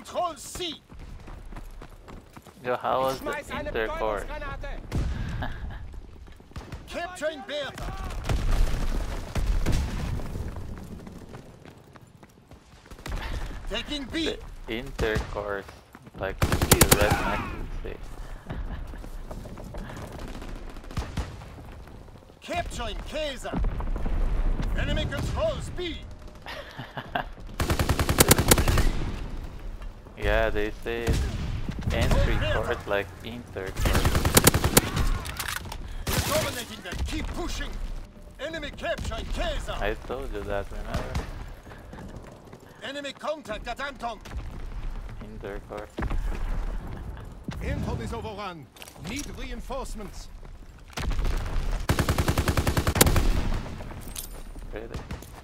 control C. Yo, how was the intercourse? Capturing Bertha. Taking B. The intercourse, like the redneck would say. Capturing Kaiser. Enemy controls B. Yeah, they say entry course like intercourse. Dominating them. Keep pushing. Enemy capturing Kaiser. I told you that, remember? Enemy contact at Anton. Intercourse. Anton is overrun. Need reinforcements. Really?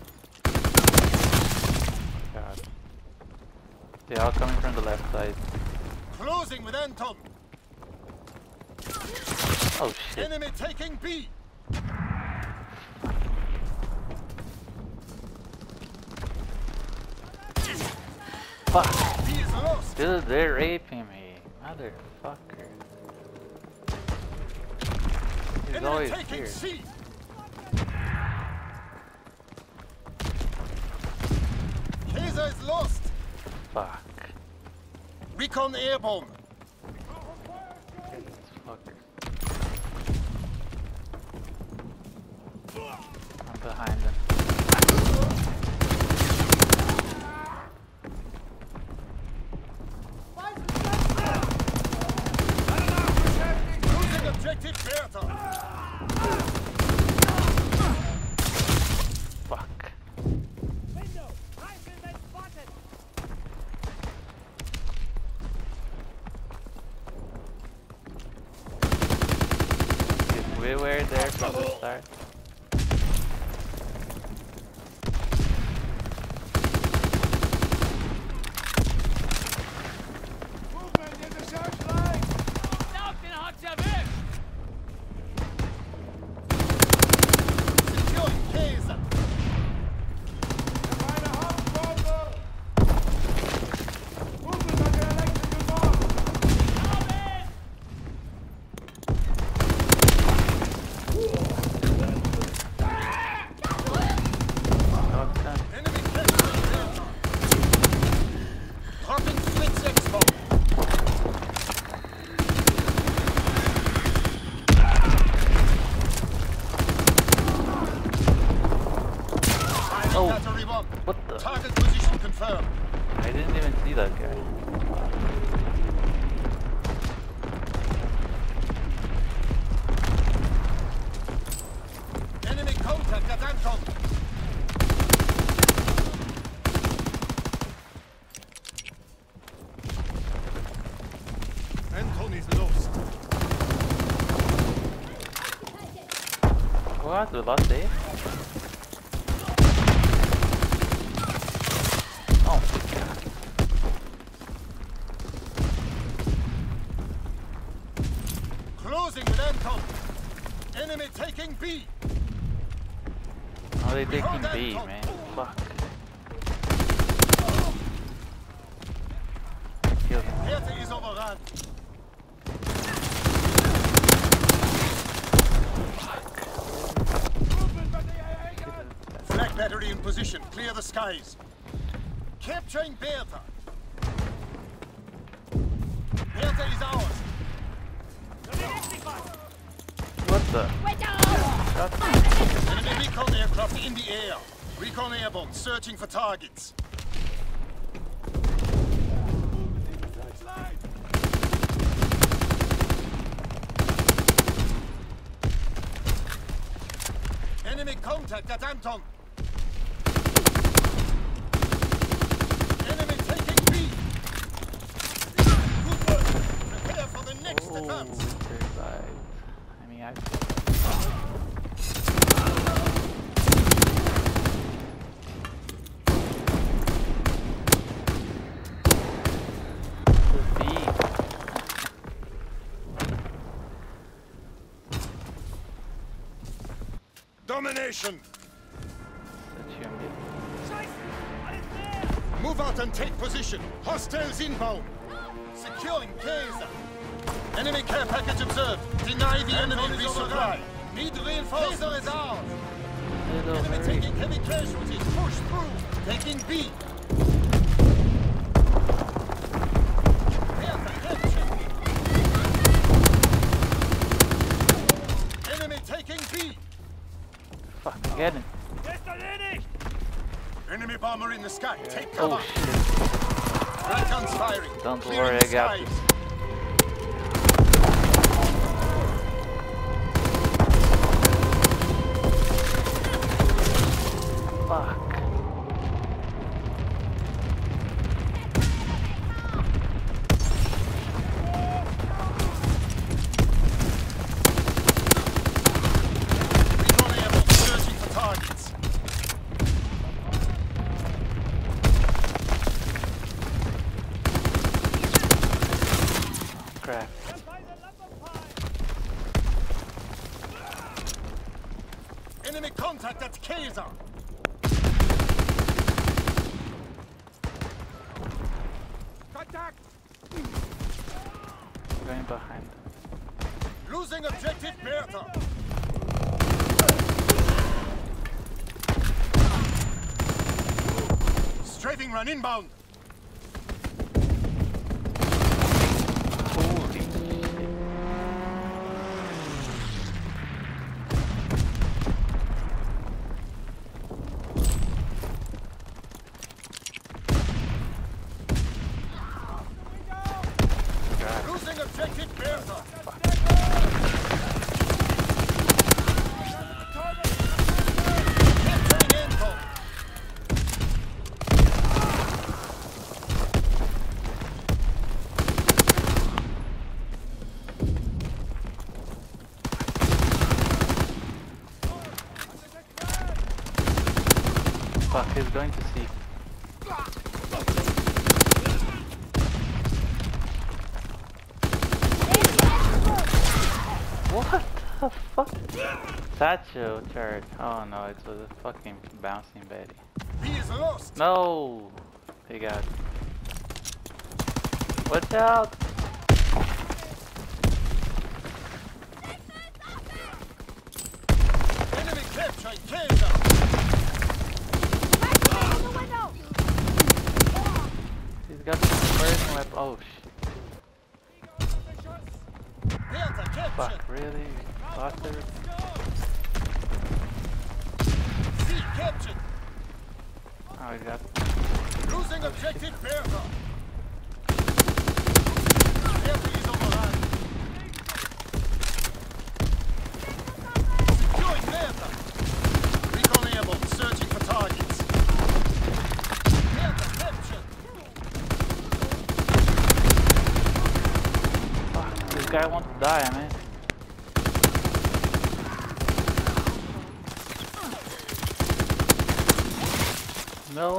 God. They are coming from the left side. Closing with Anton. Oh shit. Enemy taking B. Fuck! B is lost. Dude, they're raping me. Motherfucker. He's Enemy always taking here. C. Kaiser is lost. Fuck. Recon airborne. Fucker. I'm behind them. Losing objective Bertha. Fuck. If we were there from the start. Securing Kaiser. Enemy capturing Bertha. Dropping Fritz X-bomb. Oh, Battery 1. what the? Target position confirmed. I didn't even see that guy. Enemy contact at Anton. Anton is lost. What? We lost it? Oh my god. Closing with Anton. Enemy taking B. Oh, they taking B, man. Fuck. Kill him. Bertha is overrun. Flag battery in position. Clear the skies. Capturing Bertha. Bertha is ours. What the? Enemy recon aircraft in the air. Recon airborne, searching for targets. Enemy contact at Anton. Enemy taking B. Good work. Prepare for the next Oh, we advance. survived. I mean, I... The B. Domination. Such a Move spot and take position. Hostiles inbound. Securing Kaiser. Enemy care package observed. Deny the enemy resupply. Need reinforcements. Kaiser is ours. Enemy taking heavy casualties. Push through. Taking B. Enemy taking B. Fuck, get it. Enemy bomber in the sky. Take cover. Oh shit. Ray guns firing. Don't Clearing worry, I got skies. this. Fuck. Recon airborne searching for targets. Crap. Enemy contact at Kaiser. Contact. Going behind. Losing objective Bertha. Strafing run inbound. Holy shit. Losing objective Bertha. Capturing info. Fuck, he's going to see. What the fuck? Satchel charge. Oh no, it was a fucking bouncing Betty. B is lost. No! They got. Watch out! Enemy capturing Kaiser. He's got the first weapon. Oh shit. Bertha captured. Fuck, really? Bastard? C captured. Oh, he got. Losing objective Bertha. Bertha is overrun. Securing Bertha. Recon airborne searching for targets. Bertha captured. Fuck, this guy wants to die, man. No!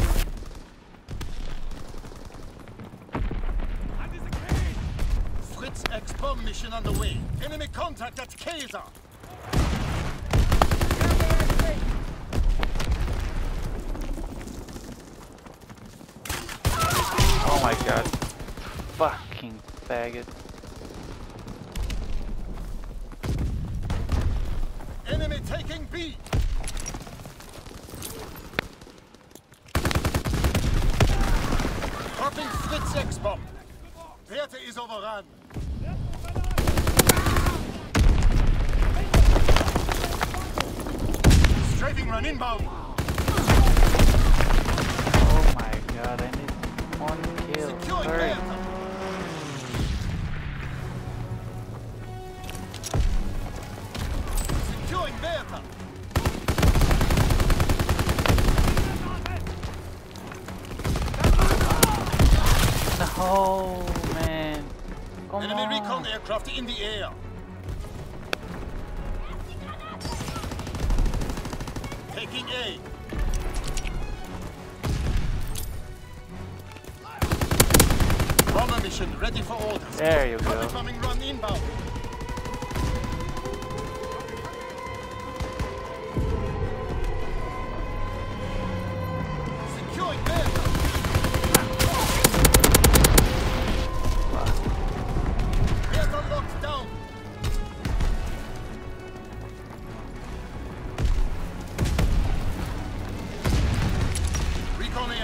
Fritz X-bomb mission underway. Enemy contact at Kaiser. Oh my god. Fucking faggot. Enemy taking B. Dropping Fritz X-bomb. Bertha is overrun. Strafing run inbound. Oh my god, I need one kill. Securing Hurry. Bertha. Securing Bertha. Oh man. Come Enemy on. recon aircraft in the air. Taking A. Bomber mission ready for orders. There you go. Bombing run inbound. Securing Bertha.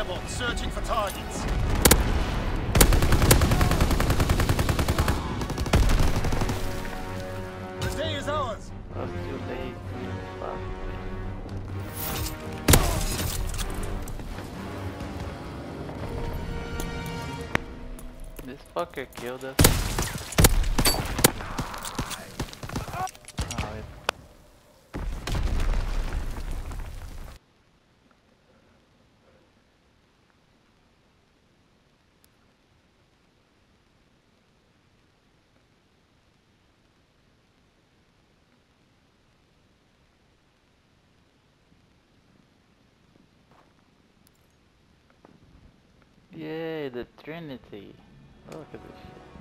airborne, searching for targets. The day is ours. I was too late. Fuck. This fucker killed us. Oh, yay, the Trinity. Look at this shit.